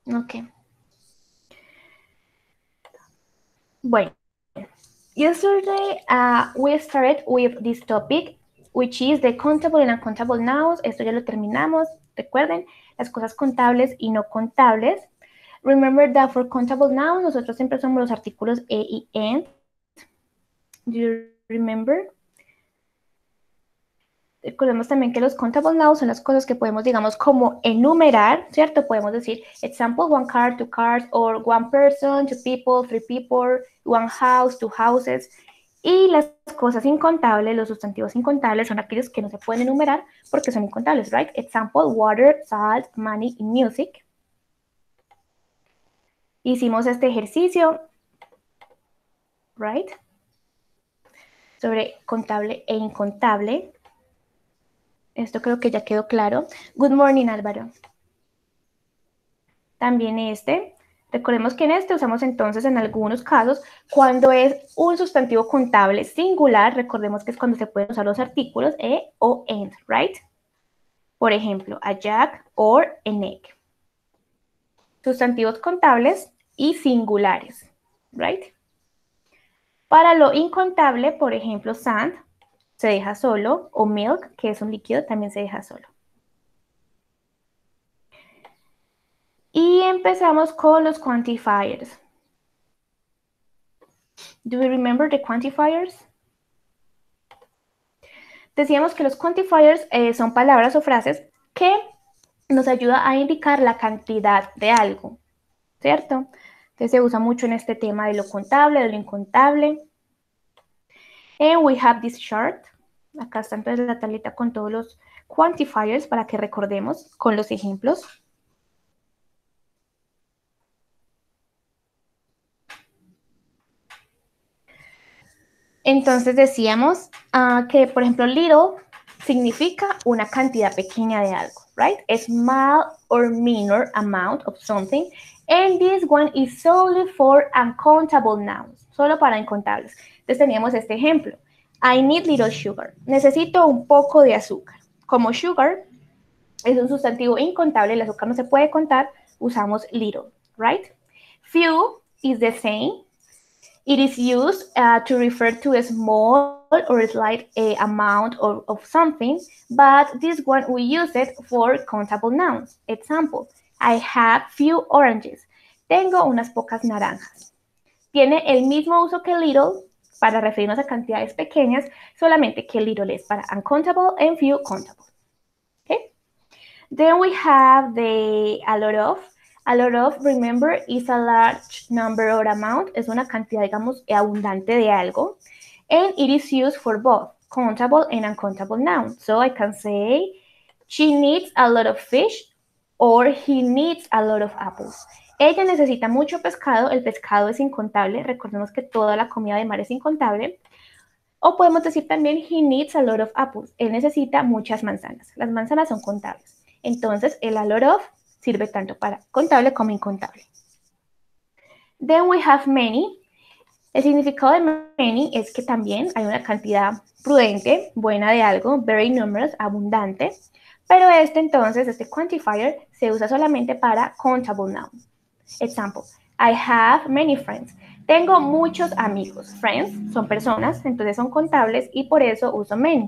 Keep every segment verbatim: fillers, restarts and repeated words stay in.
Ok. Bueno. Yesterday, uh, we started with this topic, which is the countable and uncountable nouns. Esto ya lo terminamos. Recuerden, las cosas contables y no contables. Remember that for countable nouns, nosotros siempre somos los artículos e y and. Do you remember? Recordemos también que los countable nouns son las cosas que podemos, digamos, como enumerar, ¿cierto? Podemos decir, example, one car, two cars, or one person, two people, three people, one house, two houses. Y las cosas incontables, los sustantivos incontables, son aquellos que no se pueden enumerar porque son incontables, right? Example, water, salt, money, and music. Hicimos este ejercicio, right? Sobre contable e incontable. Esto creo que ya quedó claro. Good morning, Álvaro. También este. Recordemos que en este usamos entonces en algunos casos cuando es un sustantivo contable singular, recordemos que es cuando se pueden usar los artículos e o and, right? Por ejemplo, a jack or an egg. Sustantivos contables y singulares, right? Para lo incontable, por ejemplo, sand se deja solo, o milk, que es un líquido, también se deja solo. Y empezamos con los quantifiers. Do you remember the quantifiers? Decíamos que los quantifiers eh, son palabras o frases que nos ayudan a indicar la cantidad de algo, ¿cierto? Entonces se usa mucho en este tema de lo contable, de lo incontable. And we have this chart. Acá está entonces la tablita con todos los quantifiers para que recordemos con los ejemplos. Entonces decíamos uh, que, por ejemplo, little significa una cantidad pequeña de algo, right? A small or minor amount of something. And this one is solely for uncountable nouns, solo para incontables. Entonces teníamos este ejemplo. I need little sugar. Necesito un poco de azúcar. Como sugar es un sustantivo incontable, el azúcar no se puede contar, usamos little, right? Few is the same. It is used uh, to refer to a small or slight uh, amount of, of something, but this one we use it for countable nouns. Example, I have few oranges. Tengo unas pocas naranjas. Tiene el mismo uso que little para referirnos a cantidades pequeñas, solamente que little es para uncountable and few countable. Okay? Then we have the a lot of. A lot of, remember, is a large number or amount. Es una cantidad, digamos, abundante de algo. And it is used for both countable and uncountable nouns. So I can say, she needs a lot of fish or he needs a lot of apples. Ella necesita mucho pescado. El pescado es incontable. Recordemos que toda la comida de mar es incontable. O podemos decir también, he needs a lot of apples. Él necesita muchas manzanas. Las manzanas son contables. Entonces, el a lot of sirve tanto para contable como incontable. Then we have many. El significado de many es que también hay una cantidad prudente, buena de algo, very numerous, abundante. Pero este entonces, este quantifier, se usa solamente para countable nouns. Example, I have many friends. Tengo muchos amigos. Friends son personas, entonces son contables y por eso uso many.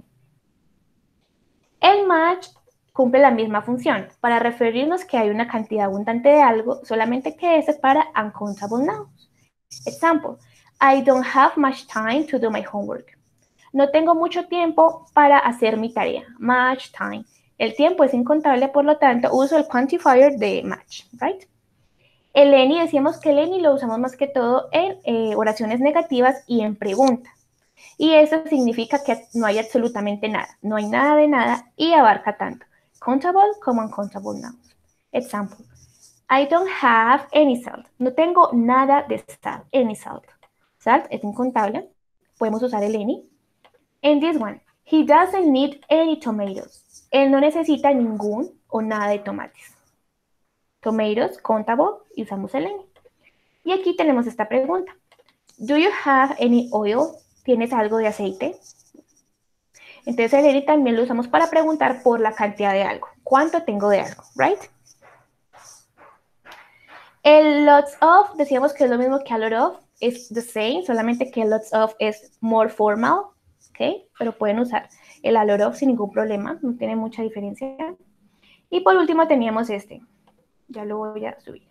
El match cumple la misma función, para referirnos que hay una cantidad abundante de algo, solamente que este es para uncountable nouns. Example, I don't have much time to do my homework. No tengo mucho tiempo para hacer mi tarea. Much time. El tiempo es incontable, por lo tanto, uso el quantifier de match, right? El any, decíamos que el any lo usamos más que todo en eh, oraciones negativas y en preguntas. Y eso significa que no hay absolutamente nada. No hay nada de nada y abarca tanto countable como uncountable nouns. Example, I don't have any salt. No tengo nada de sal, any salt. Salt es incontable. Podemos usar el any. And this one, he doesn't need any tomatoes. Él no necesita ningún o nada de tomates. Tomatoes, countable, y usamos el any. Y aquí tenemos esta pregunta. Do you have any oil? ¿Tienes algo de aceite? Entonces el any también lo usamos para preguntar por la cantidad de algo. ¿Cuánto tengo de algo? Right? El lots of, decíamos que es lo mismo que a lot of, es the same, solamente que lots of es more formal, ¿ok? Pero pueden usar el a lot of sin ningún problema, no tiene mucha diferencia. Y por último teníamos este, ya lo voy a subir.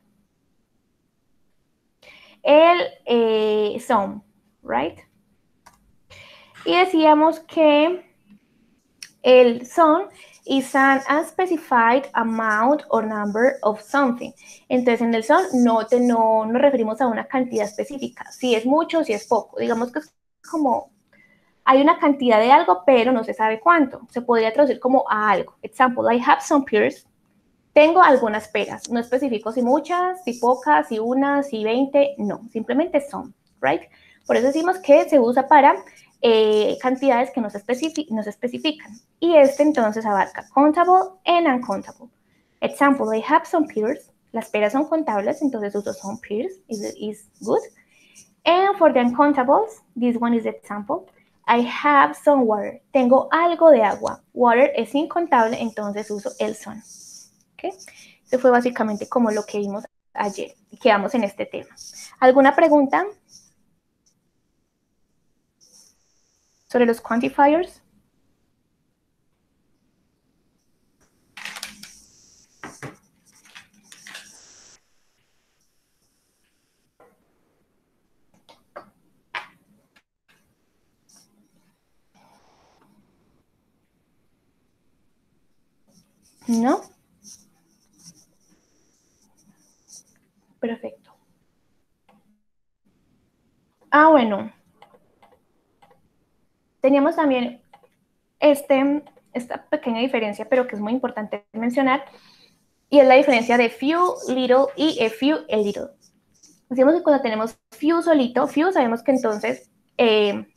El eh, some, right? Y decíamos que el some is an unspecified amount or number of something. Entonces, en el some no, te, no nos referimos a una cantidad específica, si es mucho, si es poco. Digamos que es como, hay una cantidad de algo, pero no se sabe cuánto. Se podría traducir como a algo. Example, I have some pears. Tengo algunas peras. No especifico si muchas, si pocas, si una, si veinte. No, simplemente son, right? Por eso decimos que se usa para eh, cantidades que no se, especific no se especifican. Y este entonces abarca countable and uncountable. Example, I have some pears. Las peras son contables, entonces uso some pears, is, is good. And for the uncountables, this one is the example. I have some water. Tengo algo de agua. Water es incontable, entonces uso el some. ¿Okay? Eso fue básicamente como lo que vimos ayer y quedamos en este tema. ¿Alguna pregunta sobre los quantifiers? ¿No? Perfecto. Ah, bueno. Teníamos también este, esta pequeña diferencia, pero que es muy importante mencionar, y es la diferencia de few, little y a few, a little. Decimos que cuando tenemos few solito, few sabemos que entonces eh,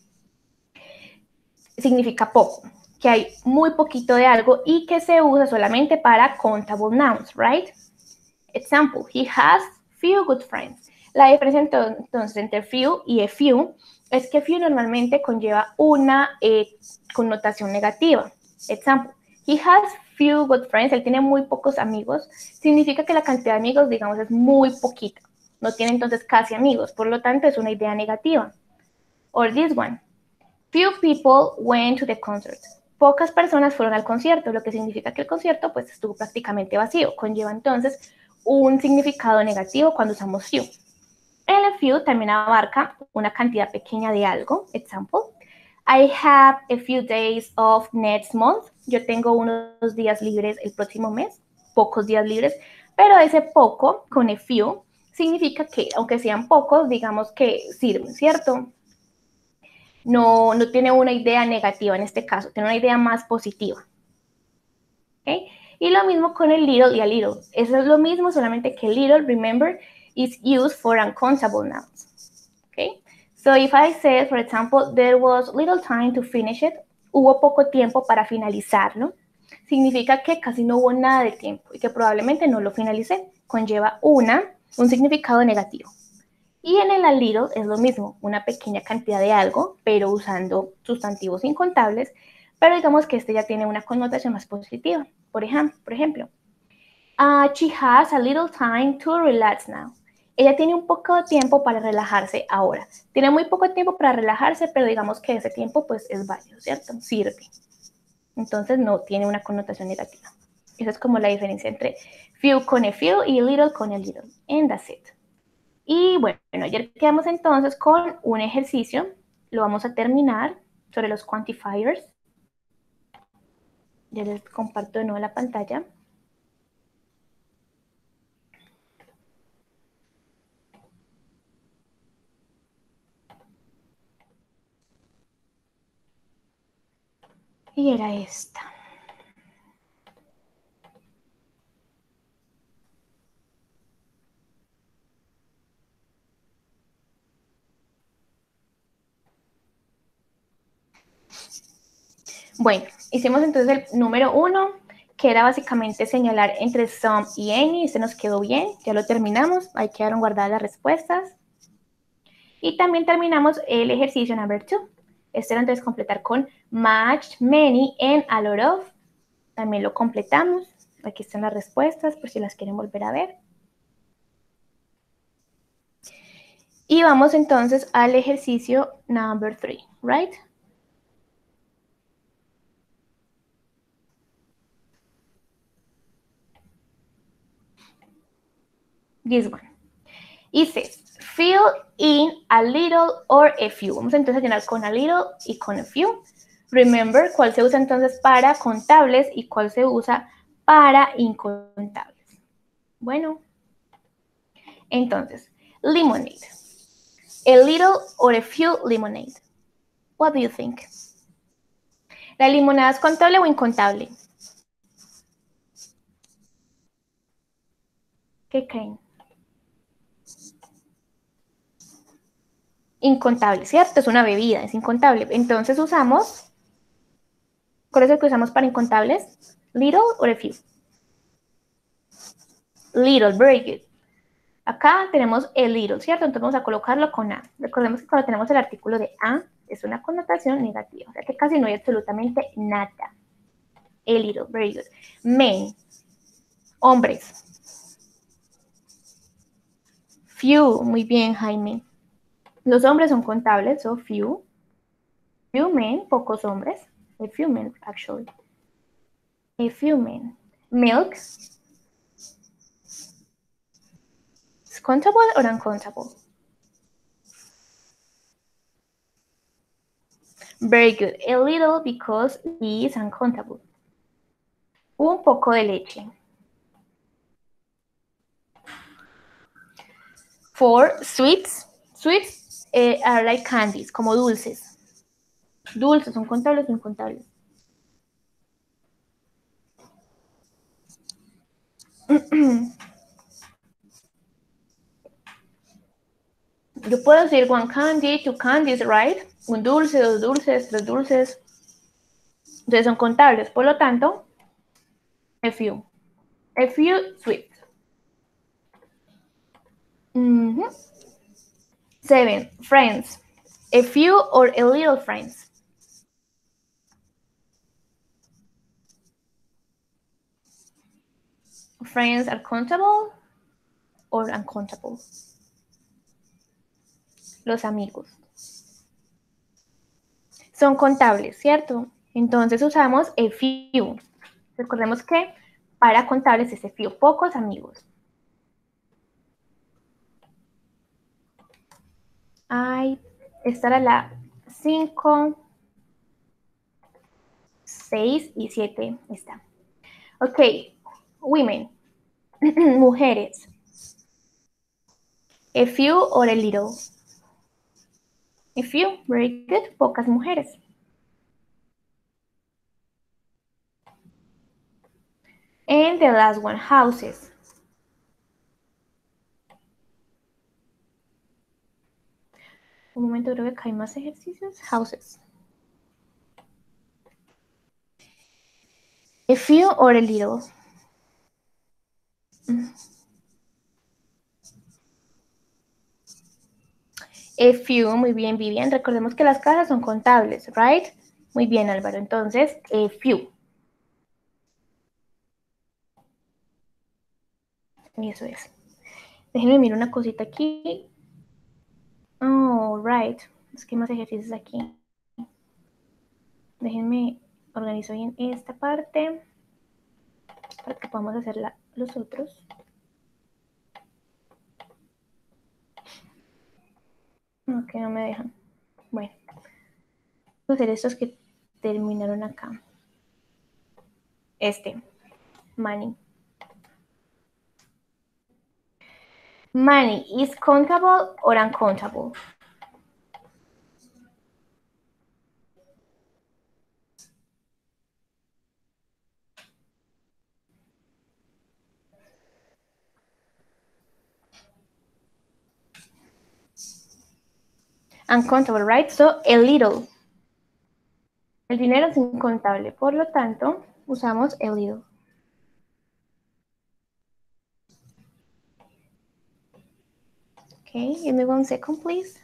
significa poco, que hay muy poquito de algo y que se usa solamente para countable nouns, right? Example, he has few good friends. La diferencia entonces entre few y a few es que few normalmente conlleva una eh, connotación negativa. Example, he has few good friends, él tiene muy pocos amigos, significa que la cantidad de amigos, digamos, es muy poquita. No tiene entonces casi amigos, por lo tanto es una idea negativa. Or this one, few people went to the concert. Pocas personas fueron al concierto, lo que significa que el concierto pues estuvo prácticamente vacío. Conlleva entonces un significado negativo cuando usamos few. El few también abarca una cantidad pequeña de algo. Example, I have a few days off next month. Yo tengo unos días libres el próximo mes, pocos días libres, pero ese poco con a few significa que aunque sean pocos, digamos que sirven, ¿cierto? No, no tiene una idea negativa en este caso, tiene una idea más positiva. ¿Okay? Y lo mismo con el little y a little. Eso es lo mismo, solamente que little, remember, is used for uncountable nouns. Okay? So if I said, for example, there was little time to finish it, hubo poco tiempo para finalizarlo, significa que casi no hubo nada de tiempo y que probablemente no lo finalicé. Conlleva una, un significado negativo. Y en el a little es lo mismo, una pequeña cantidad de algo, pero usando sustantivos incontables, pero digamos que este ya tiene una connotación más positiva. Por ejemplo, por ejemplo uh, she has a little time to relax now. Ella tiene un poco de tiempo para relajarse ahora. Tiene muy poco tiempo para relajarse, pero digamos que ese tiempo pues es válido, ¿cierto? Sirve. Entonces no tiene una connotación negativa. Esa es como la diferencia entre few con a few y little con a little. And that's it. Y bueno, ayer quedamos entonces con un ejercicio, lo vamos a terminar sobre los quantifiers. Ya les comparto de nuevo la pantalla. Y era esta. Bueno, hicimos entonces el número uno, que era básicamente señalar entre some y any. Este nos quedó bien, ya lo terminamos. Ahí quedaron guardadas las respuestas. Y también terminamos el ejercicio number two. Este era entonces completar con match, many, and a lot of. También lo completamos. Aquí están las respuestas por si las quieren volver a ver. Y vamos entonces al ejercicio number three, right? This one. It says, fill in a little or a few. Vamos entonces a llenar con a little y con a few. Remember, ¿cuál se usa entonces para contables y cuál se usa para incontables? Bueno, entonces, lemonade. A little or a few lemonade. What do you think? ¿La limonada es contable o incontable? ¿Qué creen? Incontable, ¿cierto? Es una bebida, es incontable. Entonces usamos, ¿cuál es el que usamos para incontables? Little or a few. Little, very good. Acá tenemos el little, ¿cierto? Entonces vamos a colocarlo con a. Recordemos que cuando tenemos el artículo de a, es una connotación negativa. O sea que casi no hay absolutamente nada. El little, very good. Men, hombres. Few, muy bien, Jaime. Los hombres son contables, so few. Few men, pocos hombres. A few men, actually. A few men. Milk. ¿Es contable or uncontable? Very good. A little because it is uncountable. Un poco de leche. Four, sweets. Sweets eh, are like candies, como dulces. Dulces, ¿son contables o incontables? Yo puedo decir one candy, two candies, right? Un dulce, dos dulces, tres dulces. Entonces son contables. Por lo tanto, a few. A few sweets. Mm-hmm. Seven, friends. A few or a little friends. Friends are countable or uncountable. Los amigos. Son contables, ¿cierto? Entonces usamos a few. Recordemos que para contables es a few, pocos amigos. Ay, esta era la cinco, seis y siete. Está. Ok, women, mujeres. A few or a little. A few, very good, pocas mujeres. And the last one, houses. Un momento, creo que acá hay más ejercicios. Houses. A few or a little. A few, muy bien, Vivian. Recordemos que las casas son contables, right? Muy bien, Álvaro. Entonces, a few. Eso es. Déjenme mirar una cosita aquí. Oh, right. Es que hay más ejercicios aquí. Déjenme organizo bien esta parte para que podamos hacer la, los otros. No, que no me dejan. Bueno, voy a hacer estos que terminaron acá. Este, money. Money is countable or uncountable? Uncountable, right? So, a little. El dinero es incontable, por lo tanto, usamos a little. Okay, give me one second, please.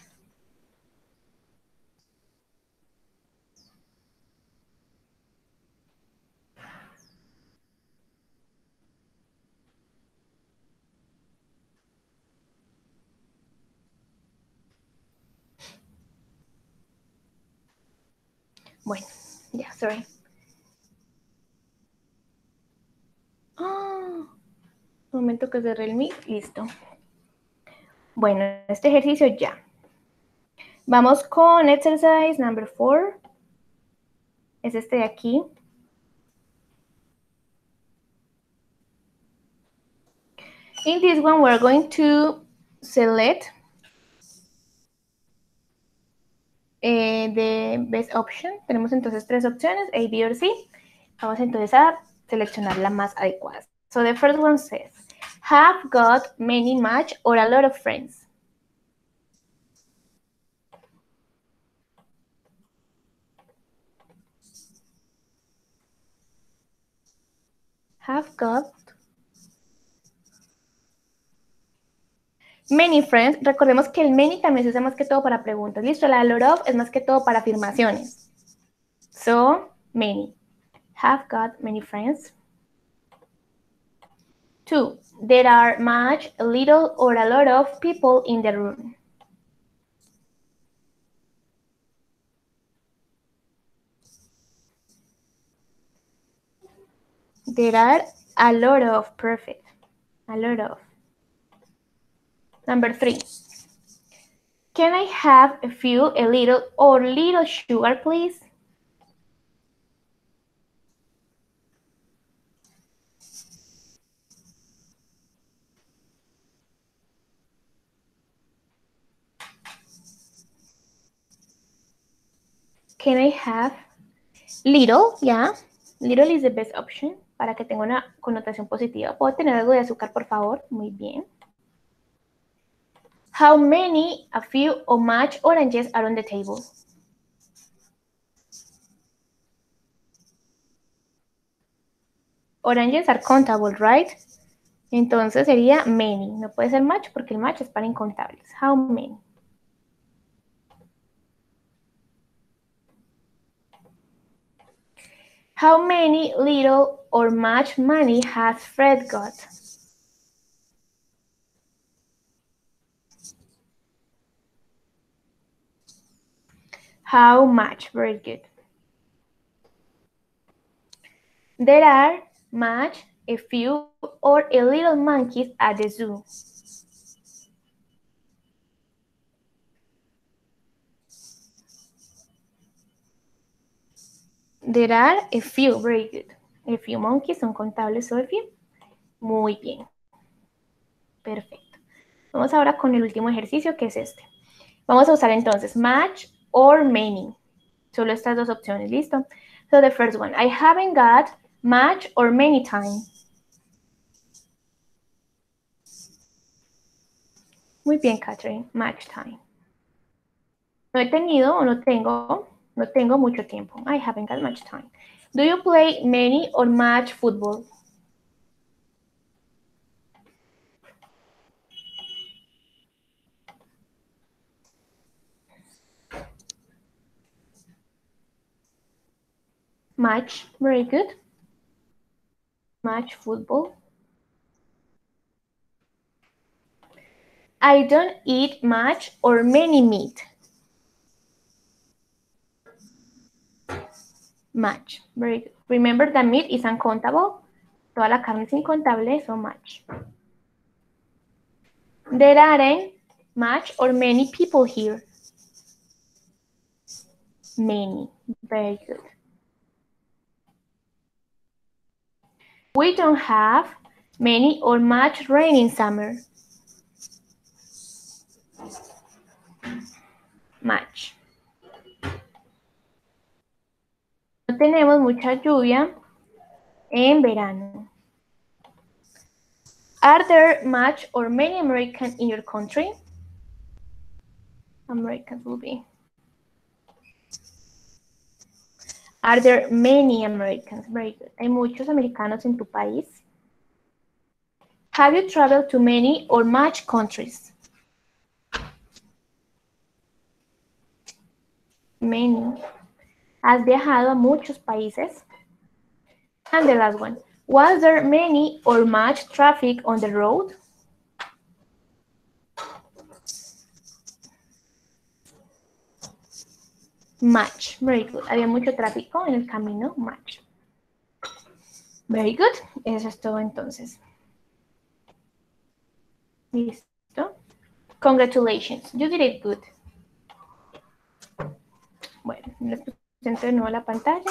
Bueno, ya, sorry. Ah, un momento que cerré el mic, listo. Bueno, este ejercicio ya. Vamos con exercise number four. Es este de aquí. In this one, we're going to select eh, the best option. Tenemos entonces tres opciones, A, B or C. Vamos entonces a seleccionar la más adecuada. So the first one says, have got many much or a lot of friends. Have got many friends. Recordemos que el many también se usa más que todo para preguntas. Listo, la lot of es más que todo para afirmaciones. So, many. Have got many friends. Two, there are much, a little, or a lot of people in the room. There are a lot of, perfect. A lot of. Number three. Can I have a few, a little, or little sugar, please? Can I have little? Yeah. Little is the best option para que tenga una connotación positiva. ¿Puedo tener algo de azúcar, por favor? Muy bien. How many, a few, or much oranges are on the table? Oranges are countable, right? Entonces sería many. No puede ser much porque el much es para incontables. How many? How many little or much money has Fred got? How much? Very good. There are much, a few, or a little monkeys at the zoo. There are a few, very good. A few monkeys son contables, so a few. Muy bien. Perfecto. Vamos ahora con el último ejercicio, que es este. Vamos a usar entonces much or many. Solo estas dos opciones, ¿listo? So the first one, I haven't got much or many time. Muy bien, Catherine, much time. No he tenido o no tengo, no tengo mucho tiempo. I haven't got much time. Do you play many or much football? Much, very good. Much football. I don't eat much or many meat. Much, very good. Remember that meat is uncountable. Toda la carne es incontable, so much. There aren't much or many people here. Many, very good. We don't have many or much rain in summer. Much. No tenemos mucha lluvia en verano. Are there much or many Americans in your country? Americans will be. Are there many Americans? Very good. ¿Hay muchos americanos en tu país? Have you traveled to many or much countries? Many. ¿Has viajado a muchos países? And the last one. Was there many or much traffic on the road? Much. Very good. Había mucho tráfico en el camino. Much. Very good. Eso es todo entonces. Listo. Congratulations. You did it good. Bueno, les presento de nuevo la pantalla.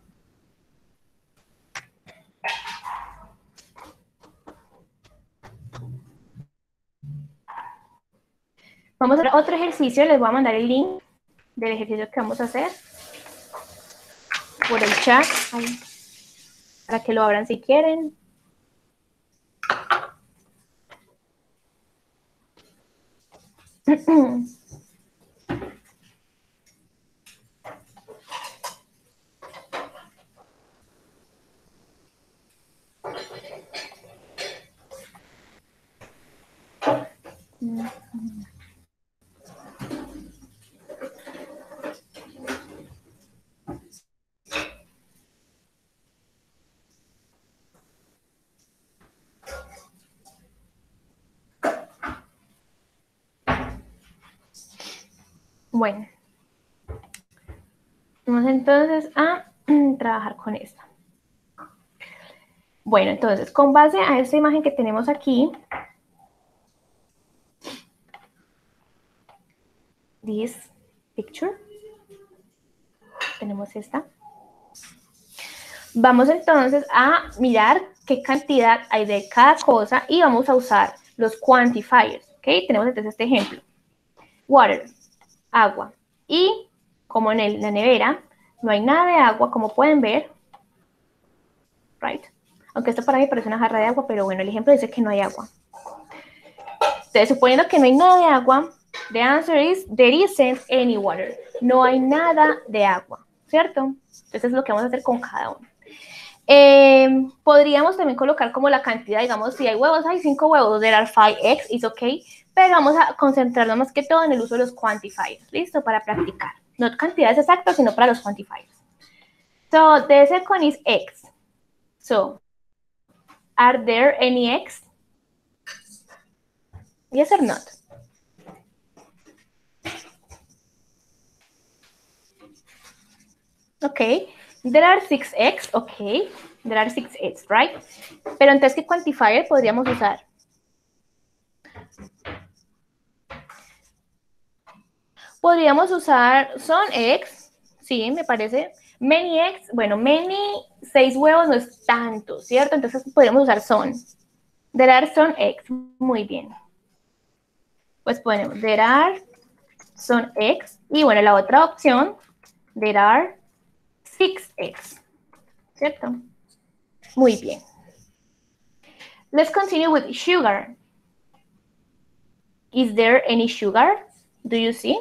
Vamos a hacer otro ejercicio. Les voy a mandar el link del ejercicio que vamos a hacer por el chat, ahí, para que lo abran si quieren. Bueno, vamos entonces a trabajar con esto. Bueno, entonces, con base a esta imagen que tenemos aquí, this picture, tenemos esta. Vamos entonces a mirar qué cantidad hay de cada cosa y vamos a usar los quantifiers, ¿ok? Tenemos entonces este ejemplo. Water, agua. Y como en el, la nevera no hay nada de agua, como pueden ver, right? Aunque esto para mí parece una jarra de agua, pero bueno, el ejemplo dice que no hay agua. Entonces, suponiendo que no hay nada de agua, the answer is, there isn't any water. No hay nada de agua, ¿cierto? Entonces es lo que vamos a hacer con cada uno. Eh, podríamos también colocar como la cantidad, digamos, si hay huevos, hay cinco huevos, there are five eggs, is okay, pero vamos a concentrarnos más que todo en el uso de los quantifiers, ¿listo? Para practicar, no cantidades exactas, sino para los quantifiers. So, the second is eggs. So, are there any eggs? Yes or not? Okay, there are six eggs, okay, there are six eggs, right? Pero entonces, ¿qué quantifier podríamos usar? Podríamos usar son eggs, sí, me parece. Many eggs, bueno, many, seis huevos no es tanto, ¿cierto? Entonces podríamos usar son. There are some eggs, muy bien. Pues ponemos, there are some eggs. Y bueno, la otra opción, there are six eggs, ¿cierto? Muy bien. Let's continue with sugar. Is there any sugar? Do you see?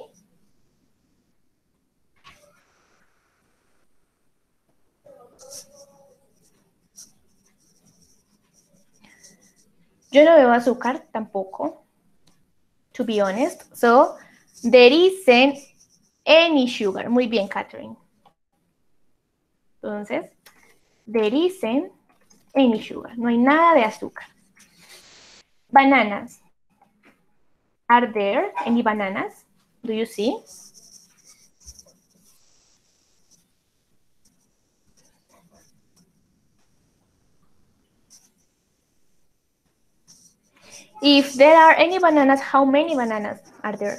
Yo no veo azúcar tampoco, to be honest. So, there isn't any sugar. Muy bien, Catherine. Entonces, there isn't any sugar. No hay nada de azúcar. Bananas. Are there any bananas? Do you see? If there are any bananas, how many bananas are there?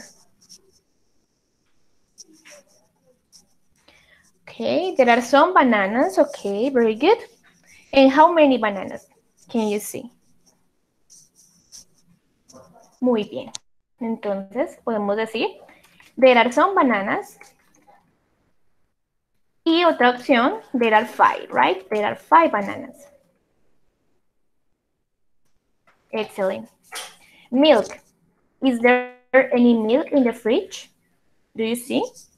Okay, there are some bananas. Okay, very good. And how many bananas can you see? Muy bien. Entonces, podemos decir, there are some bananas. Y otra opción, there are five, right? There are five bananas. Excellent. Milk. Is there any milk in the fridge? Do you see?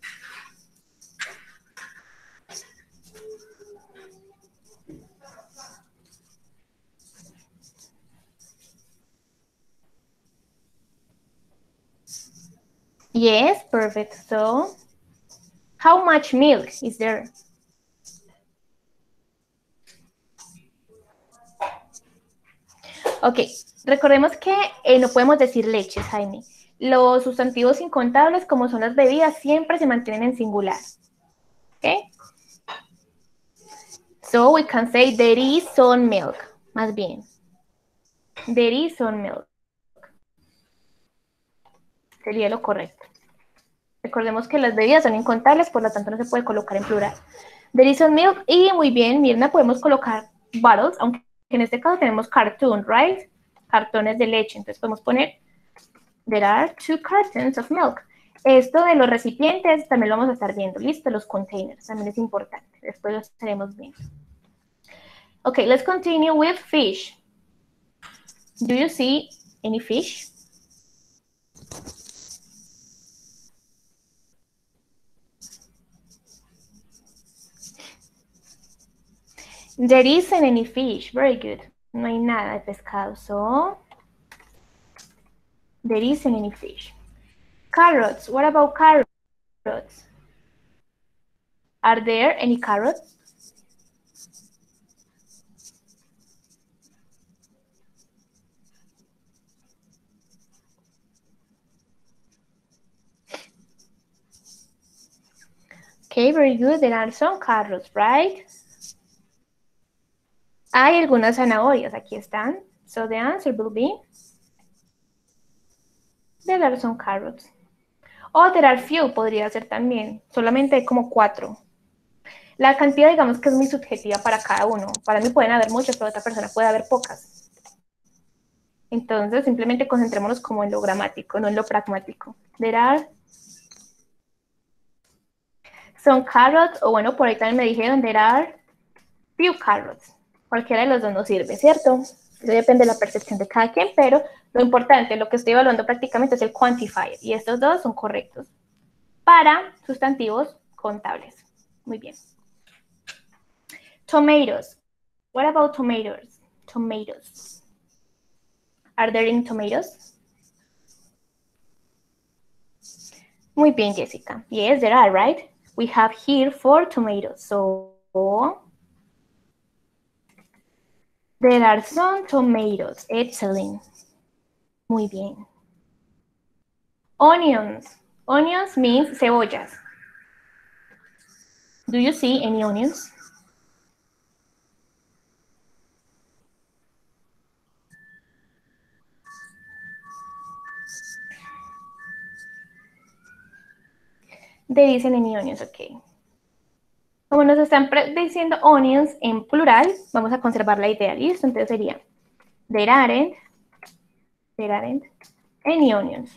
Yes, perfect. So, how much milk is there? Ok, recordemos que eh, no podemos decir leches, Jaime. Los sustantivos incontables, como son las bebidas, siempre se mantienen en singular. ¿Ok? So we can say there is some milk. Más bien. There is some milk. Sería lo correcto. Recordemos que las bebidas son incontables, por lo tanto no se puede colocar en plural. There is some milk. Y muy bien, Mirna, podemos colocar bottles, aunque en este caso tenemos cartoon, right? Cartones de leche. Entonces podemos poner there are two cartons of milk. Esto de los recipientes también lo vamos a estar viendo. Listo, los containers también es importante. Después lo estaremos viendo. Okay, let's continue with fish. Do you see any fish? There isn't any fish. Very good. No hay nada de pescado. So, there isn't any fish. Carrots. What about carrots? Are there any carrots? Okay, very good. There are some carrots, right? Hay algunas zanahorias. Aquí están. So the answer will be there are some carrots. O there are few, podría ser también. Solamente hay como cuatro. La cantidad, digamos que es muy subjetiva para cada uno. Para mí pueden haber muchas, pero otra persona puede haber pocas. Entonces, simplemente concentrémonos como en lo gramático, no en lo pragmático. There are some carrots, o bueno, por ahí también me dijeron, there are few carrots. Cualquiera de los dos nos sirve, ¿cierto? Eso depende de la percepción de cada quien, pero lo importante, lo que estoy evaluando prácticamente es el quantifier, y estos dos son correctos para sustantivos contables. Muy bien. Tomatoes. What about tomatoes? Tomatoes. Are there any tomatoes? Muy bien, Jessica. Yes, there are, right? We have here four tomatoes. So, there are some tomatoes. Excellent. Muy bien. Onions. Onions means cebollas. Do you see any onions? There isn't any onions, okay. Como nos están diciendo onions en plural, vamos a conservar la idea, ¿listo? Entonces sería, there aren't, there aren't any onions.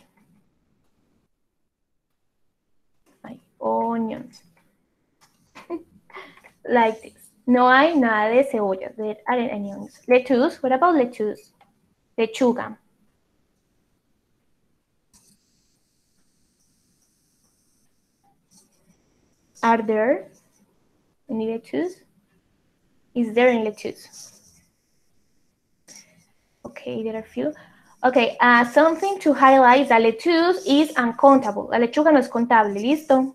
Hay onions. Like this. No hay nada de cebollas. There aren't any onions. Lettuce, what about lettuce? Lechuga. Are there any lettuce? Is there any lettuce? Okay, there are few. Okay, uh, something to highlight that lettuce is uncountable. La lechuga no es contable, ¿listo?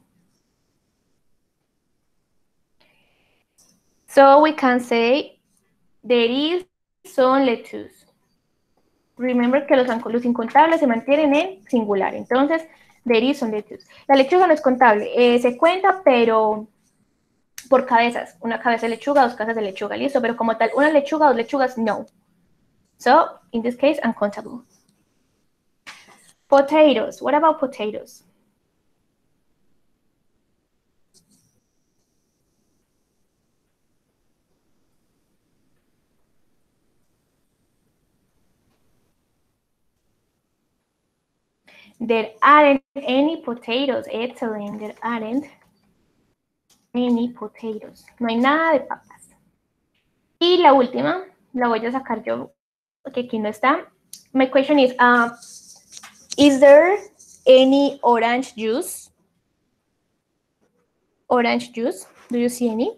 So we can say there is some lettuce. Remember que los, los incontables se mantienen en singular. Entonces, there is some lettuce. La lechuga no es contable. Eh, se cuenta, pero por cabezas. Una cabeza de lechuga, dos cabezas de lechuga, ¿listo? Pero como tal, una lechuga, dos lechugas, no. So, in this case, uncountable. Potatoes. What about potatoes? There aren't any potatoes. Excellent. There aren't any potatoes. No hay nada de papas. Y la última, la voy a sacar yo, porque aquí no está. My question is, uh, is there any orange juice? Orange juice. Do you see any?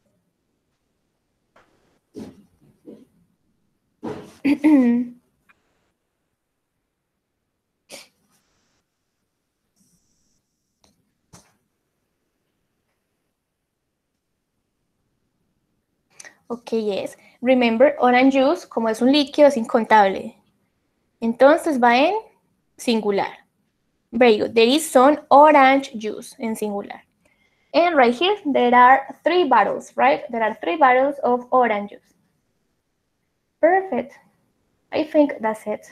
Ok, yes. Remember, orange juice, como es un líquido, es incontable. Entonces va en singular. Very good. There is some orange juice in singular. And right here, there are three bottles, right? There are three bottles of orange juice. Perfect. I think that's it.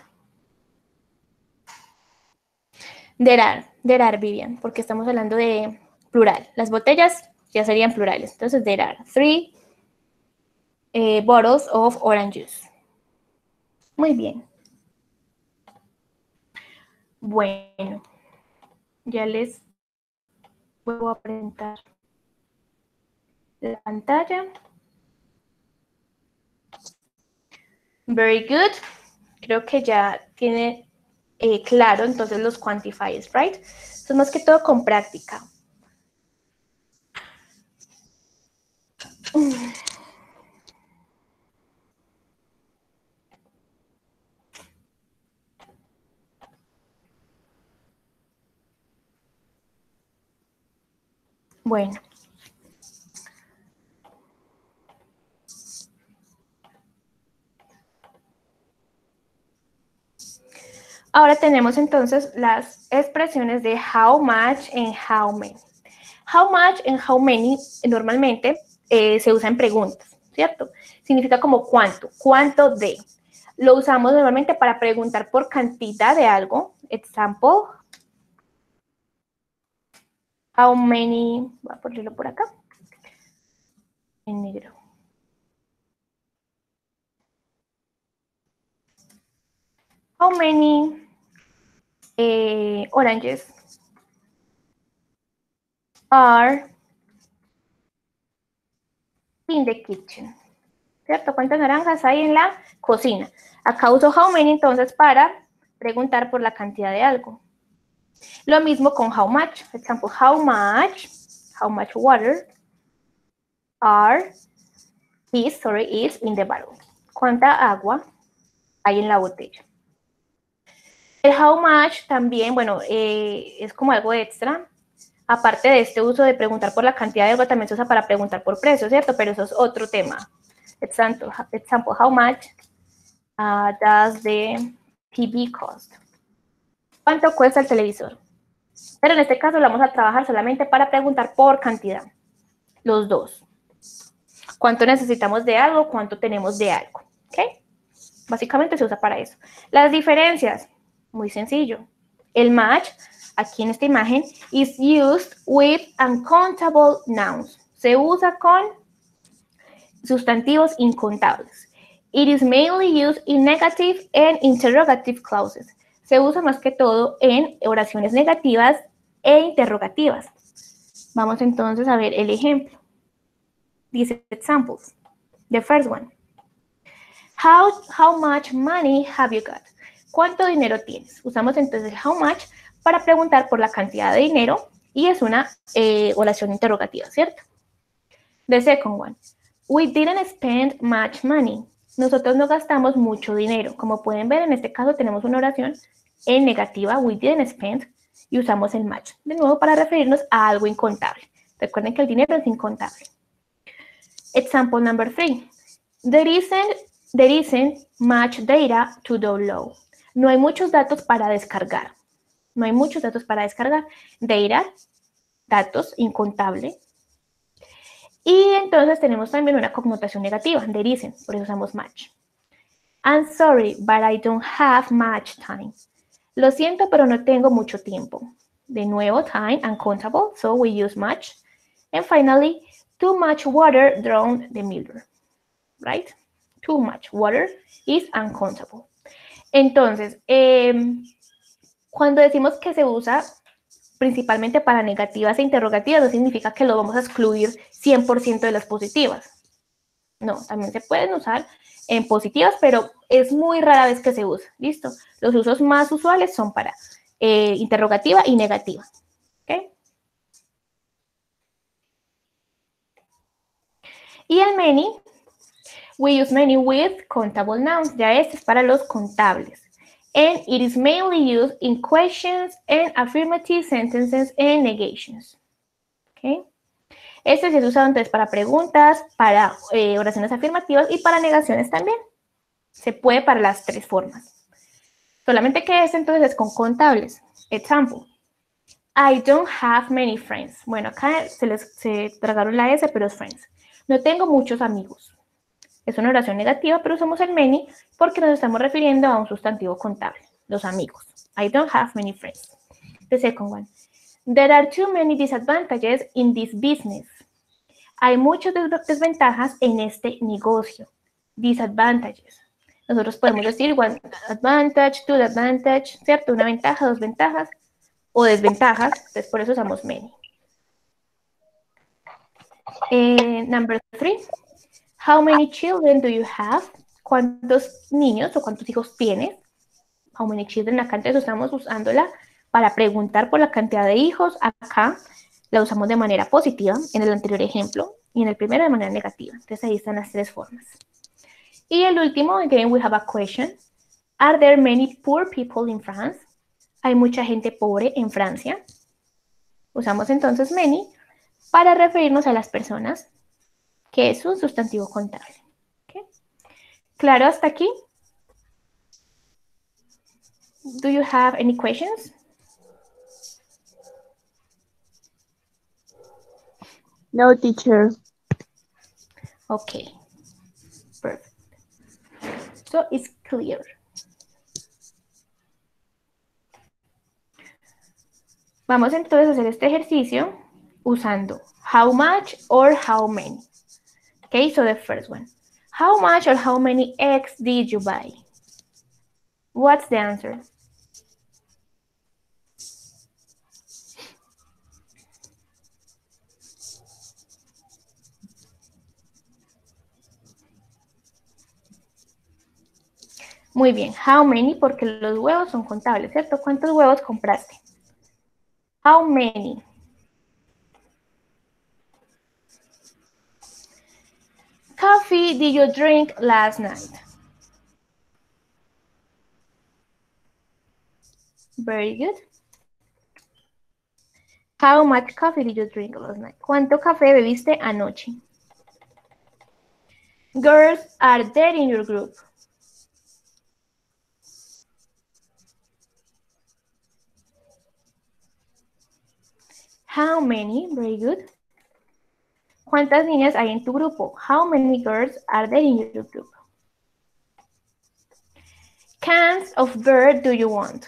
There are, there are, Vivian, porque estamos hablando de plural. Las botellas ya serían plurales. Entonces, there are three eh, bottles of orange juice. Muy bien. Bueno, ya les vuelvo a presentar la pantalla. Very good. Creo que ya tiene eh, claro entonces los quantifiers, right? Esto es más que todo con práctica. Bueno. Ahora tenemos entonces las expresiones de how much and how many. How much and how many normalmente eh, se usa en preguntas, ¿cierto? Significa como cuánto, cuánto de. Lo usamos normalmente para preguntar por cantidad de algo. Example. How many, voy a ponerlo por acá, en negro. How many eh, oranges are in the kitchen? ¿Cierto? ¿Cuántas naranjas hay en la cocina? Acá uso how many entonces para preguntar por la cantidad de algo. Lo mismo con how much. Por ejemplo, how much, how much water are, is, sorry, is in the bottle. ¿Cuánta agua hay en la botella? El how much también, bueno, eh, es como algo extra. Aparte de este uso de preguntar por la cantidad de algo, también se usa para preguntar por precio, ¿cierto? Pero eso es otro tema. Example, example how much uh, does the T V cost? ¿Cuánto cuesta el televisor? Pero en este caso lo vamos a trabajar solamente para preguntar por cantidad. Los dos. ¿Cuánto necesitamos de algo? ¿Cuánto tenemos de algo? ¿Ok? Básicamente se usa para eso. Las diferencias, muy sencillo. El match, aquí en esta imagen, is used with uncountable nouns. Se usa con sustantivos incontables. It is mainly used in negative and interrogative clauses. Se usa más que todo en oraciones negativas e interrogativas. Vamos entonces a ver el ejemplo. These examples. The first one. How, how much money have you got? ¿Cuánto dinero tienes? Usamos entonces how much para preguntar por la cantidad de dinero y es una eh, oración interrogativa, ¿cierto? The second one. We didn't spend much money. Nosotros no gastamos mucho dinero. Como pueden ver, en este caso tenemos una oración en negativa, we didn't spend, y usamos el much. De nuevo, para referirnos a algo incontable. Recuerden que el dinero es incontable. Example number three. There isn't, there isn't much data to download. No hay muchos datos para descargar. No hay muchos datos para descargar. Data, datos, incontable. Y entonces tenemos también una connotación negativa, there isn't, por eso usamos much. I'm sorry, but I don't have much time. Lo siento, pero no tengo mucho tiempo. De nuevo, time, uncountable, so we use much. And finally, too much water drowned the miller, right? Too much water is uncountable. Entonces, eh, cuando decimos que se usa principalmente para negativas e interrogativas, no significa que lo vamos a excluir cien por ciento de las positivas. No, también se pueden usar en positivas, pero es muy rara vez que se usa. ¿Listo? Los usos más usuales son para eh, interrogativa y negativa. ¿Ok? Y el many, we use many with countable nouns. Ya este es para los contables. And it is mainly used in questions and affirmative sentences and negations. ¿Ok? Este se usa entonces para preguntas, para eh, oraciones afirmativas y para negaciones también. Se puede para las tres formas. Solamente que este entonces es con contables. Example, I don't have many friends. Bueno, acá se les se tragaron la S, pero es friends. No tengo muchos amigos. Es una oración negativa, pero usamos el many porque nos estamos refiriendo a un sustantivo contable, los amigos. I don't have many friends. The second one. There are too many disadvantages in this business. Hay muchas desventajas en este negocio. Disadvantages. Nosotros podemos decir one advantage, two advantage, ¿cierto? Una ventaja, dos ventajas o desventajas. Entonces, por eso usamos many. Eh, number three. How many children do you have? ¿Cuántos niños o cuántos hijos tienes? How many children, acá entonces estamos usándola para preguntar por la cantidad de hijos. Acá la usamos de manera positiva en el anterior ejemplo y en el primero de manera negativa. Entonces ahí están las tres formas. Y el último, again we have a question. Are there many poor people in France? ¿Hay mucha gente pobre en Francia? Usamos entonces many para referirnos a las personas, que es un sustantivo contable. ¿Okay? ¿Claro hasta aquí? Do you have any questions? No, teacher. Okay. Perfect. So it's clear. Vamos entonces a hacer este ejercicio usando how much or how many. Okay, so the first one. How much or how many eggs did you buy? What's the answer? Muy bien, how many, porque los huevos son contables, ¿cierto? ¿Cuántos huevos compraste? How many? Coffee did you drink last night? Very good. How much coffee did you drink last night? ¿Cuánto café bebiste anoche? Girls are there in your group? How many? Very good. ¿Cuántas niñas hay en tu grupo? How many girls are there in your group? Cans of beer do you want?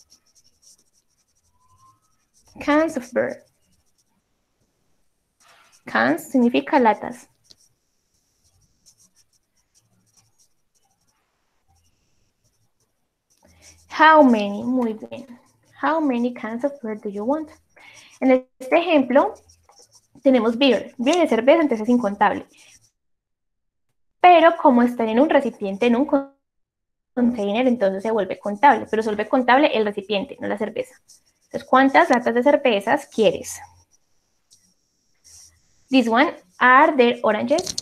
Cans of beer. Cans significa latas. How many? Muy bien. How many cans of beer do you want? En este ejemplo, tenemos beer. Beer es cerveza, entonces es incontable. Pero como están en un recipiente, en un container, entonces se vuelve contable. Pero se vuelve contable el recipiente, no la cerveza. Entonces, ¿cuántas latas de cervezas quieres? This one, are there oranges?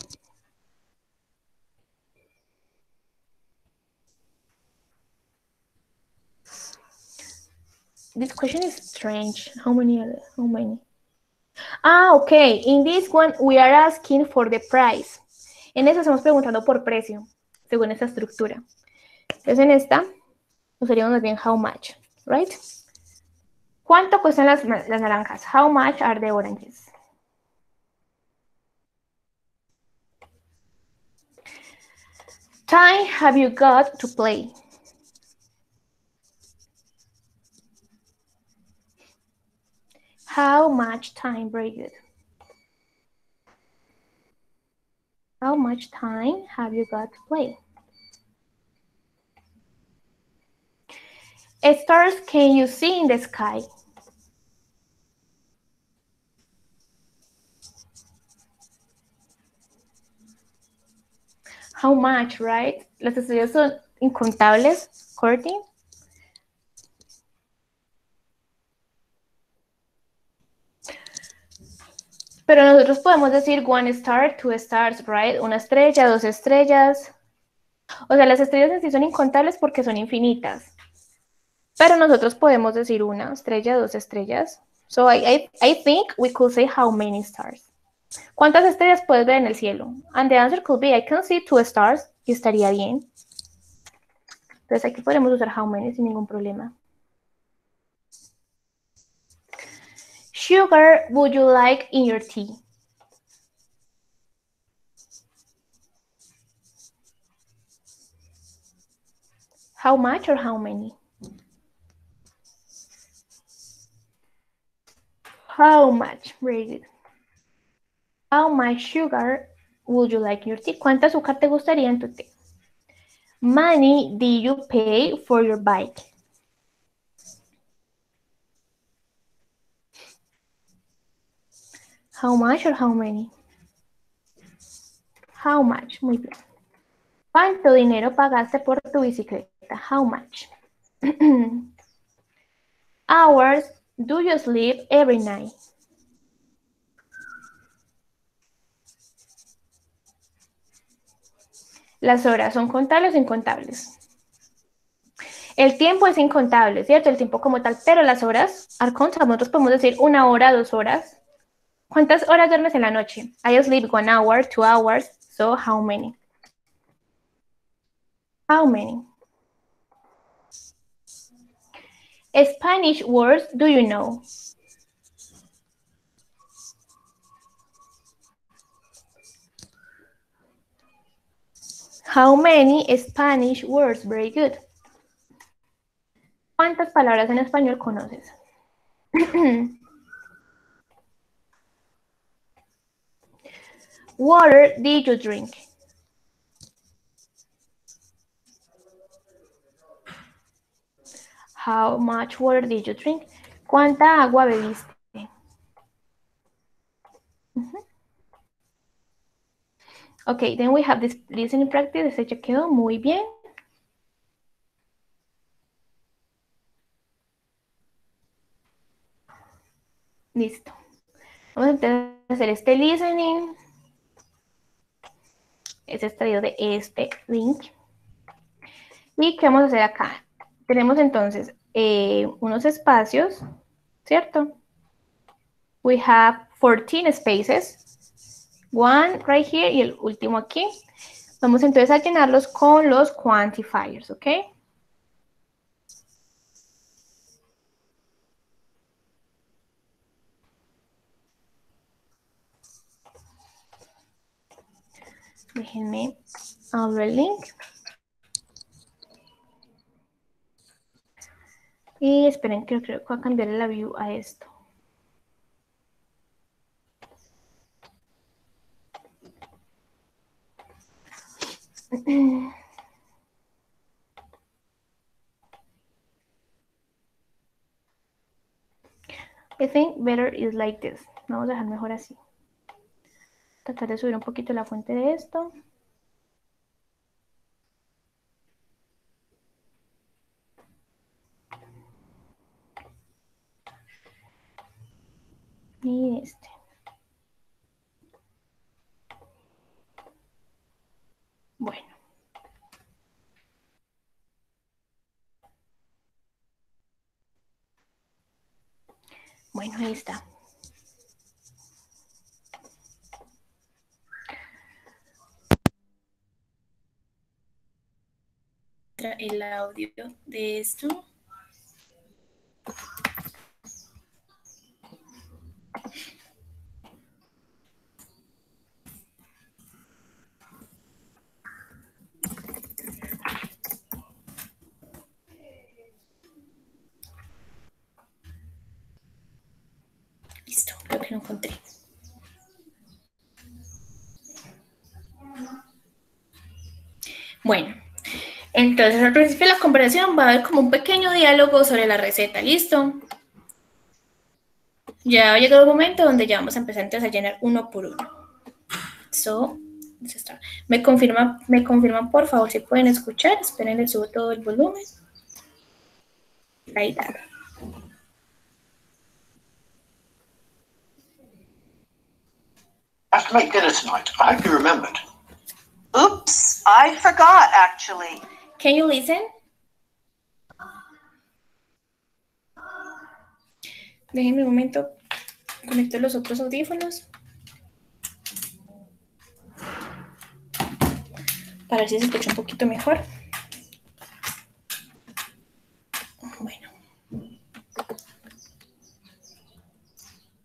This question is strange. How many are there? How many? Ah, okay. In this one, we are asking for the price. En esta estamos preguntando por precio, según esta estructura. Entonces, en esta, usaríamos más bien how much, right? ¿Cuánto cuestan las, las naranjas? How much are the oranges? Time have you got to play? How much time? Very good. How much time have you got to play? Stars can you see in the sky? How much, right? Las estrellas son incontables, Courtney. Pero nosotros podemos decir one star, two stars, right? Una estrella, dos estrellas. O sea, las estrellas en sí son incontables porque son infinitas. Pero nosotros podemos decir una estrella, dos estrellas. So I, I, I think we could say how many stars. ¿Cuántas estrellas puedes ver en el cielo? And the answer could be, I can see two stars. Y estaría bien. Entonces aquí podemos usar how many sin ningún problema. sugar would you like in your tea? How much or how many? How much? Very good. How much sugar would you like in your tea? ¿Cuánta azúcar te gustaría en tu té? Money did you pay for your bike? How much or how many? How much? Muy bien. ¿Cuánto dinero pagaste por tu bicicleta? How much? Hours do you sleep every night? Las horas son contables o incontables. El tiempo es incontable, ¿cierto? El tiempo como tal, pero las horas are countable. Nosotros podemos decir una hora, dos horas. ¿Cuántas horas duermes en la noche? I sleep one hour, two hours. So how many? How many? Spanish words do you know? How many Spanish words? Very good. ¿Cuántas palabras en español conoces? Water did you drink? How much water did you drink? ¿Cuánta agua bebiste? Uh-huh. Okay, then we have this listening practice. Este ya quedó muy bien. Listo. Vamos a hacer este listening. Es extraído de este link. ¿Y qué vamos a hacer acá? Tenemos entonces eh, unos espacios, ¿cierto? We have fourteen spaces. One right here y el último aquí. Vamos entonces a llenarlos con los quantifiers, ¿ok? Déjenme abrir el link. Y esperen, que creo que voy a cambiar la view a esto. I think better is like this. Vamos a dejar mejor así. Tratar de subir un poquito la fuente de esto. Y este. Bueno. Bueno, ahí está. El audio de esto. Listo, creo que lo encontré. Bueno, entonces al principio de la conversación va a haber como un pequeño diálogo sobre la receta, ¿listo? Ya ha llegado el momento donde ya vamos a empezar entonces a llenar uno por uno. So, me confirman, me confirman por favor si pueden escuchar. Esperen, les subo todo el volumen. Ahí está. I have to make dinner tonight. I hope you remembered. Oops, I forgot actually. Can you listen? Déjenme un momento. Conecto los otros audífonos. Para ver si se escucha un poquito mejor. Bueno.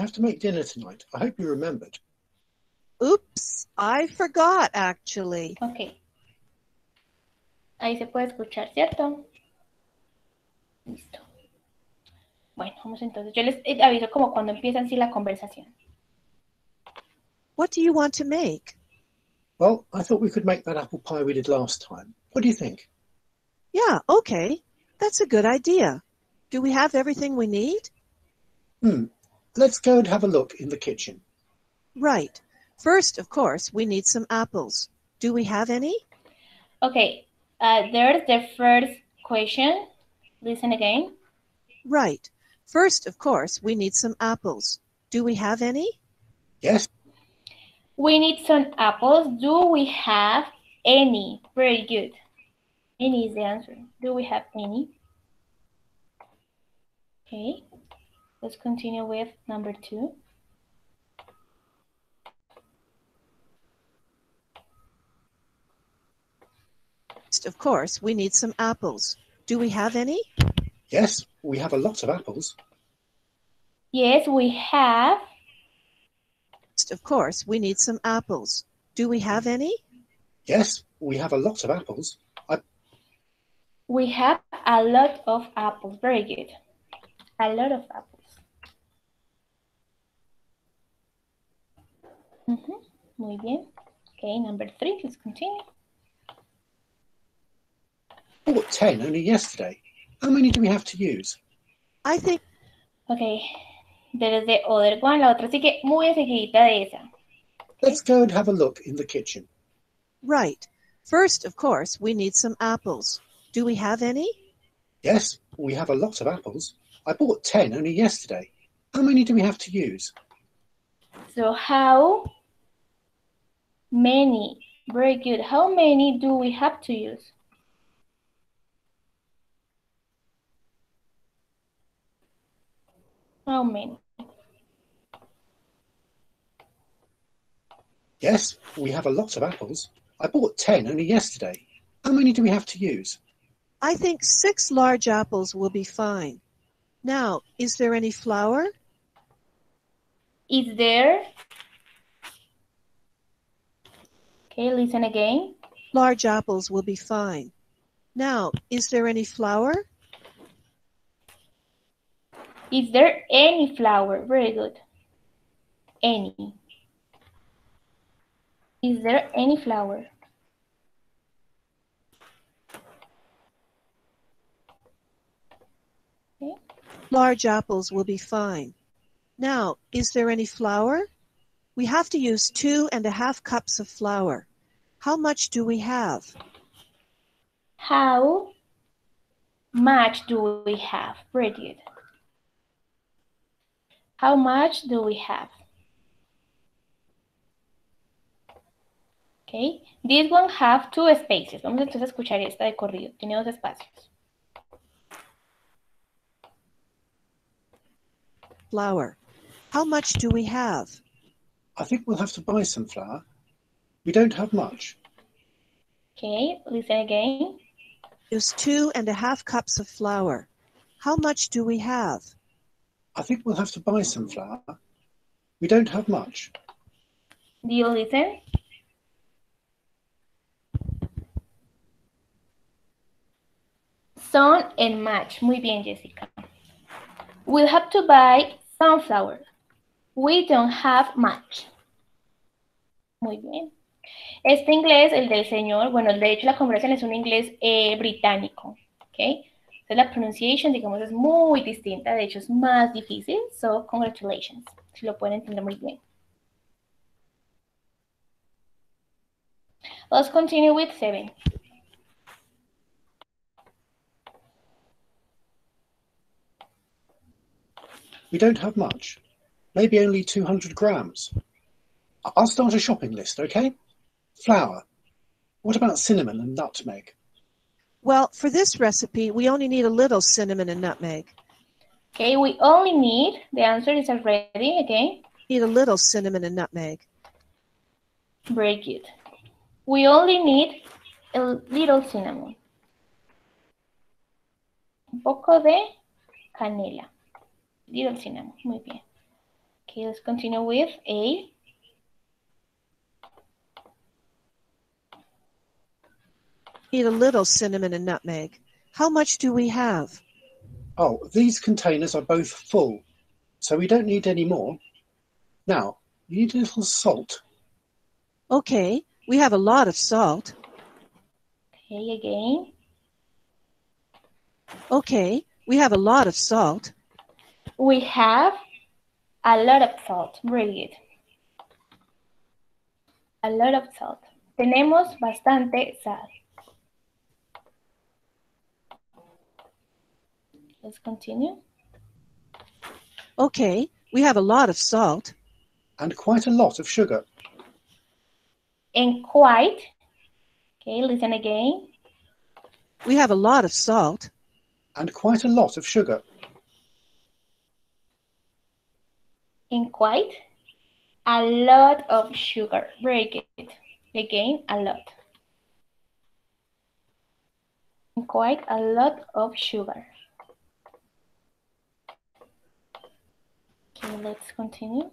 I have to make dinner tonight. I hope you remembered. Oops, I forgot actually. Ok. Ahí se puede escuchar, ¿cierto? Listo. Bueno, vamos entonces. Yo les aviso como cuando empieza así la conversación. What do you want to make? Well, I thought we could make that apple pie we did last time. What do you think? Yeah, okay. That's a good idea. Do we have everything we need? Hmm. Let's go and have a look in the kitchen. Right. First, of course, we need some apples. Do we have any? Okay. Uh, there's the first question. Listen again. Right. First, of course, we need some apples. Do we have any? Yes, We need some apples. Do we have any? Very good. Any is the answer. Do we have any? Okay. Let's continue with number two. First, of course, we need some apples. Do we have any? yes, we have a lot of apples. Yes, we have. First, of course, we need some apples. Do we have any? Yes, we have a lot of apples. I, We have a lot of apples. Very good. A lot of apples. Mm-hmm. Muy bien. Okay, number three, let's continue. I bought ten only yesterday. How many do we have to use? I think Okay, there is the other one. La otra sigue muy enseguidita de esa. Let's go and have a look in the kitchen. right. First, of course, we need some apples. Do we have any? Yes, we have a lot of apples. I bought ten only yesterday. How many do we have to use? So how many? Very good. How many do we have to use? How many? Yes, we have a lot of apples. I bought ten only yesterday. How many do we have to use? I think six large apples will be fine. Now, is there any flour? Is there? Okay, listen again. Large apples will be fine. Now, is there any flour? Is there any flour? Very good. Any. Is there any flour? Okay. Large apples will be fine. Now, is there any flour? We have to use two and a half cups of flour. How much do we have? How much do we have? Very good. How much do we have? Okay. This one have two spaces. Vamos entonces a escuchar esta de corrido. Tiene dos espacios. Flour. How much do we have? I think we'll have to buy some flour. We don't have much. Okay, listen again. Use two and a half cups of flour. How much do we have? I think we'll have to buy some flour. We don't have much. Do you listen? Some and much. Muy bien, Jessica. We'll have to buy some flour. We don't have much. Muy bien. Este inglés, el del señor, bueno, de hecho la conversación es un inglés eh, británico, ¿ok? Entonces la pronunciation, digamos, es muy distinta, de hecho es más difícil, so congratulations, si lo pueden entender muy bien. Let's continue with seven. We don't have much. Maybe only two hundred grams. I'll start a shopping list, okay? Flour. What about cinnamon and nutmeg? Well, for this recipe, we only need a little cinnamon and nutmeg. Okay, we only need, the answer is already, again. Need a little cinnamon and nutmeg. Very good. We only need a little cinnamon. Un poco de canela. Little cinnamon, muy bien. Okay, let's continue with A. Need a little cinnamon and nutmeg. How much do we have? Oh, these containers are both full, so we don't need any more. Now, you need a little salt. Okay, we have a lot of salt. Okay, again. Okay, we have a lot of salt. We have a lot of salt. Very good. A lot of salt. Tenemos bastante sal. Let's continue. Okay, we have a lot of salt. And quite a lot of sugar. And quite. Okay, listen again. We have a lot of salt. And quite a lot of sugar. And quite a lot of sugar. Very good. Again, a lot. And quite a lot of sugar. Okay, let's continue.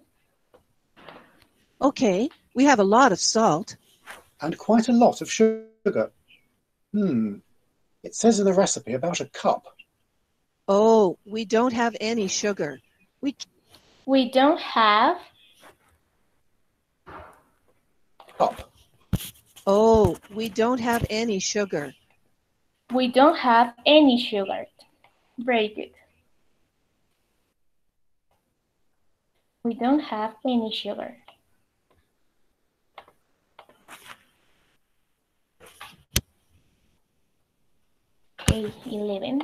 Okay, we have a lot of salt. And quite a lot of sugar. Hmm. It says in the recipe about a cup. Oh, we don't have any sugar. We We don't have. Cup. Oh, we don't have any sugar. We don't have any sugar. Very good. We don't have any sugar. Okay, eleven.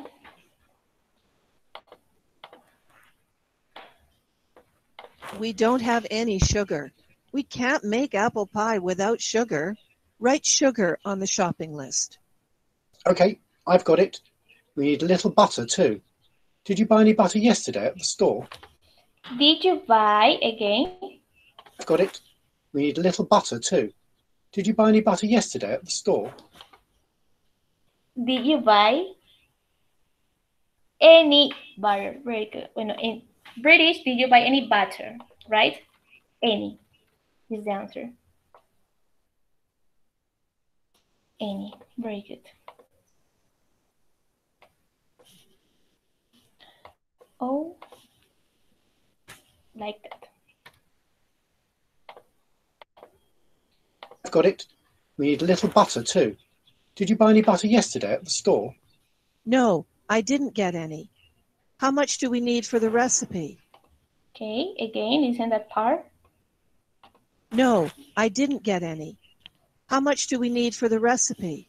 We don't have any sugar. We can't make apple pie without sugar. Write sugar on the shopping list. Okay, I've got it. We need a little butter too. Did you buy any butter yesterday at the store? Did you buy again? I've got it. We need a little butter too. Did you buy any butter yesterday at the store? Did you buy any butter? Very good. Bueno, in British, did you buy any butter? Right? Any is the answer. Any. Very good. Oh, like that. I've got it. We need a little butter too. Did you buy any butter yesterday at the store? No, I didn't get any. How much do we need for the recipe? Okay, again, listen that part. No, I didn't get any. How much do we need for the recipe?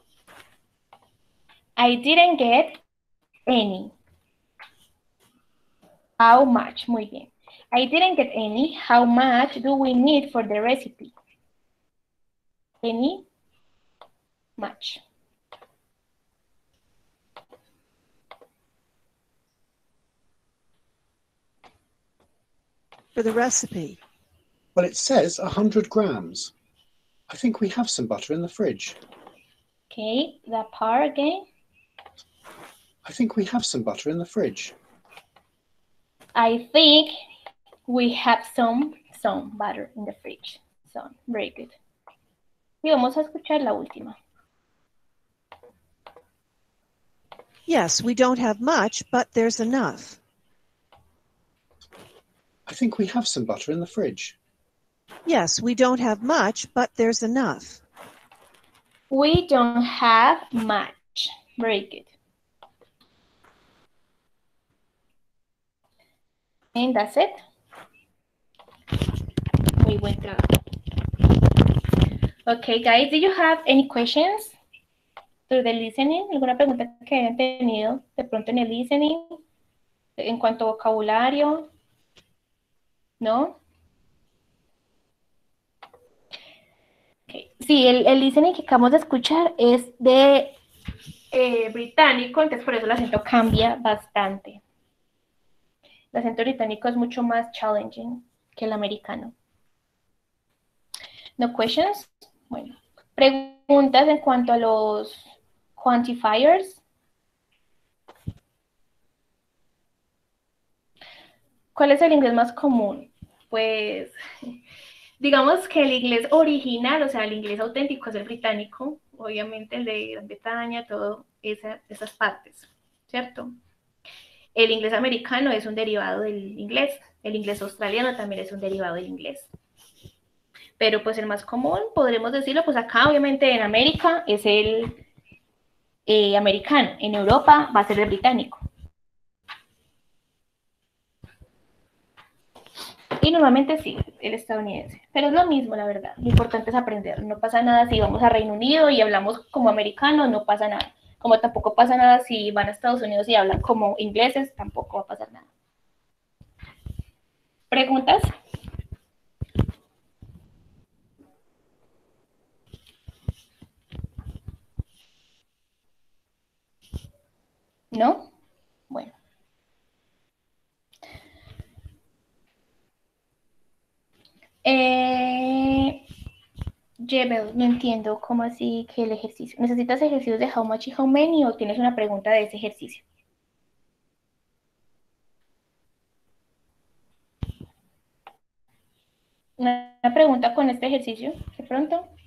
I didn't get any. How much? Muy bien. I didn't get any. How much do we need for the recipe? Any? Much. For the recipe. Well, it says one hundred grams. I think we have some butter in the fridge. Okay, that part again. I think we have some butter in the fridge. I think we have some, some butter in the fridge. So, very good. Y vamos a escuchar la última. Yes, we don't have much, but there's enough. I think we have some butter in the fridge. Yes, we don't have much, but there's enough. We don't have much. Very good. And that's it. Muy buen trabajo. Okay, guys, do you have any questions through the listening? ¿Alguna pregunta que hayan tenido de pronto en el listening? En cuanto a vocabulario. ¿No? Okay. Sí, el, el listening que acabamos de escuchar es de eh, británico, entonces por eso el acento cambia bastante. El acento británico es mucho más challenging que el americano. ¿No questions? Bueno, preguntas en cuanto a los quantifiers. ¿Cuál es el inglés más común? pues, digamos que el inglés original, o sea, el inglés auténtico es el británico, obviamente el de Gran Bretaña, todo esa, esas partes, ¿cierto? El inglés americano es un derivado del inglés, el inglés australiano también es un derivado del inglés. Pero pues el más común, podremos decirlo, pues acá obviamente en América es el eh, americano, en Europa va a ser el británico. Y normalmente sí, el estadounidense. Pero es lo mismo, la verdad. Lo importante es aprender. No pasa nada si vamos a Reino Unido y hablamos como americanos, no pasa nada. Como tampoco pasa nada si van a Estados Unidos y hablan como ingleses, tampoco va a pasar nada. ¿Preguntas? ¿No? Bueno. Eh, Jebel, no entiendo cómo así que el ejercicio. ¿Necesitas ejercicios de how much y how many o tienes una pregunta de ese ejercicio? Una pregunta con este ejercicio, de pronto.